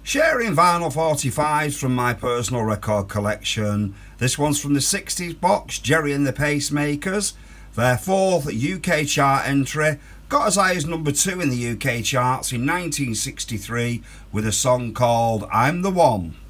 Sharing vinyl 45's from my personal record collection. This one's from the 60s box, Gerry and the Pacemakers. Their fourth UK chart entry, got as high as number 2 in the UK charts in 1963 with a song called I'm the One.